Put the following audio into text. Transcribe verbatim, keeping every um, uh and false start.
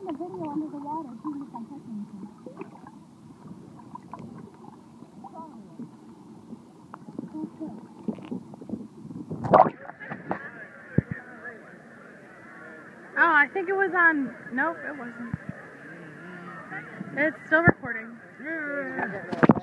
a video under the water, seeing if I'm touching anything. Oh, I think it was on. Nope, it wasn't. It's still recording.